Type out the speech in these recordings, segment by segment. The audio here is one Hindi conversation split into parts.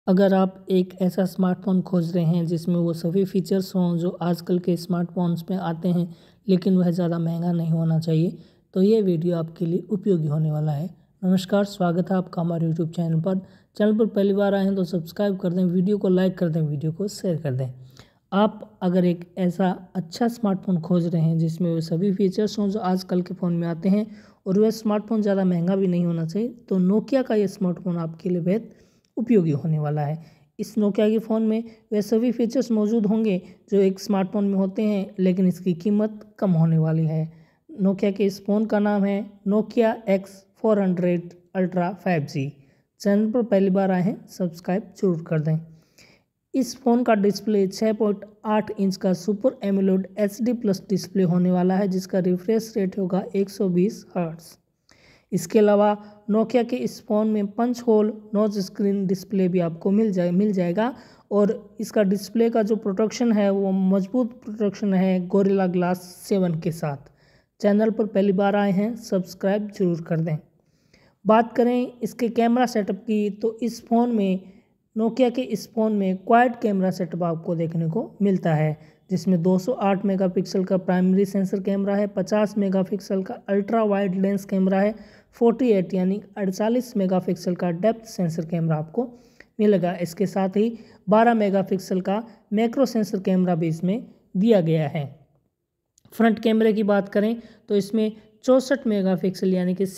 अगर आप एक ऐसा स्मार्टफ़ोन खोज रहे हैं जिसमें वो सभी फीचर्स हों जो आजकल के स्मार्टफ़ोन्स में आते हैं, लेकिन वह ज़्यादा महंगा नहीं होना चाहिए, तो ये वीडियो आपके लिए उपयोगी होने वाला है। नमस्कार, स्वागत है आपका हमारे यूट्यूब चैनल पर। चैनल पर पहली बार आए हैं तो सब्सक्राइब कर दें, वीडियो को लाइक कर दें, वीडियो को शेयर कर दें। आप अगर एक ऐसा अच्छा स्मार्टफ़ोन खोज रहे हैं जिसमें वो सभी फीचर्स हों जो आजकल के फ़ोन में आते हैं और वह स्मार्टफ़ोन ज़्यादा महंगा भी नहीं होना चाहिए, तो नोकिया का ये स्मार्टफ़ोन आपके लिए बेहद उपयोगी होने वाला है। इस नोकिया के फ़ोन में वे सभी फीचर्स मौजूद होंगे जो एक स्मार्टफ़ोन में होते हैं, लेकिन इसकी कीमत कम होने वाली है। नोकिया के इस फ़ोन का नाम है Nokia X400 ultra 5G। Channel पर पहली बार आए हैं, सब्सक्राइब जरूर कर दें। इस फ़ोन का डिस्प्ले 6.8 इंच का super AMOLED HD plus display होने वाला है, जिसका रिफ्रेश रेट होगा 120 हर्ट्ज़। इसके अलावा नोकिया के इस फ़ोन में punch hole notch screen display भी आपको मिल जाएगा और इसका डिस्प्ले का जो प्रोटेक्शन है वो मजबूत प्रोटेक्शन है गोरिल्ला ग्लास 7 के साथ। चैनल पर पहली बार आए हैं, सब्सक्राइब जरूर कर दें। बात करें इसके कैमरा सेटअप की, तो इस फ़ोन में नोकिया के इस फ़ोन में क्वाड कैमरा सेटअप आपको देखने को मिलता है, जिसमें 208 मेगापिक्सल का प्राइमरी सेंसर कैमरा है, 50 मेगापिक्सल का अल्ट्रा वाइड लेंस कैमरा है, 48 यानी 48 मेगापिक्सल का डेप्थ सेंसर कैमरा आपको मिलेगा। इसके साथ ही 12 मेगापिक्सल का मैक्रो सेंसर कैमरा भी इसमें दिया गया है। फ्रंट कैमरे की बात करें तो इसमें 64 मेगापिक्सल यानी कि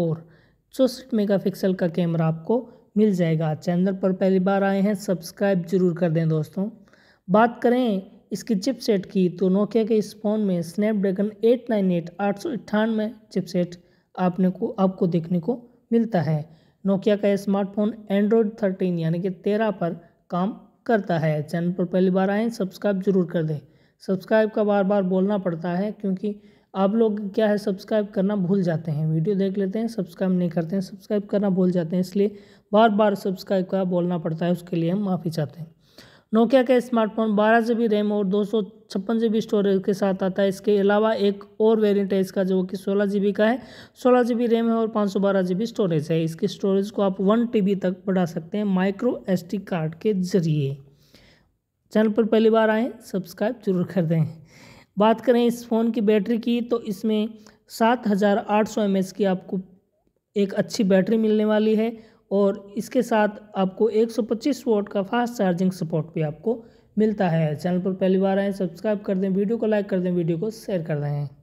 64 मेगापिक्सल का कैमरा आपको मिल जाएगा। चैनल पर पहली बार आए हैं, सब्सक्राइब जरूर कर दें दोस्तों। बात करें इसकी चिपसेट की, तो नोकिया के इस फ़ोन में स्नैपड्रैगन 898 898 चिपसेट आपको देखने को मिलता है। नोकिया का यह स्मार्टफोन एंड्रॉयड 13 यानी कि 13 पर काम करता है। चैनल पर पहली बार आएँ, सब्सक्राइब जरूर कर दें। सब्सक्राइब का बार बार बोलना पड़ता है क्योंकि आप लोग क्या है सब्सक्राइब करना भूल जाते हैं, वीडियो देख लेते हैं, सब्सक्राइब नहीं करते हैं, सब्सक्राइब करना भूल जाते हैं, इसलिए बार बार सब्सक्राइब का बोलना पड़ता है, उसके लिए हम माफ़ी चाहते हैं। नोकिया का स्मार्टफोन 12 GB रैम और 256 GB स्टोरेज के साथ आता है। इसके अलावा एक और वेरिएंट है इसका जो कि 16 GB का है। 16 GB रैम है और 512 GB स्टोरेज है। इसकी स्टोरेज को आप 1 TB तक बढ़ा सकते हैं माइक्रो SD कार्ड के जरिए। चैनल पर पहली बार आएँ, सब्सक्राइब जरूर कर दें। बात करें इस फ़ोन की बैटरी की, तो इसमें 7800 mAh की आपको एक अच्छी बैटरी मिलने वाली है और इसके साथ आपको 125 वॉट का फास्ट चार्जिंग सपोर्ट भी आपको मिलता है। चैनल पर पहली बार आए, सब्सक्राइब कर दें, वीडियो को लाइक कर दें, वीडियो को शेयर कर दें।